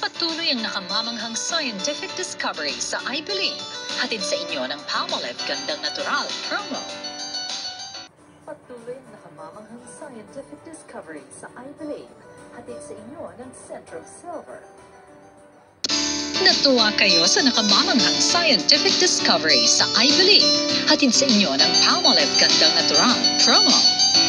Patuloy ang nakamamanghang scientific discovery sa IBILIB. Hatid sa inyo ng PowerDirector Gandang Natural promo. Patuloy ang nakamamanghang scientific discovery sa IBILIB. Hatid sa inyo ng Central Silver. Natuwa kayo sa nakamamanghang scientific discovery sa IBILIB. Hatid sa inyo ng PowerDirector Gandang Natural promo.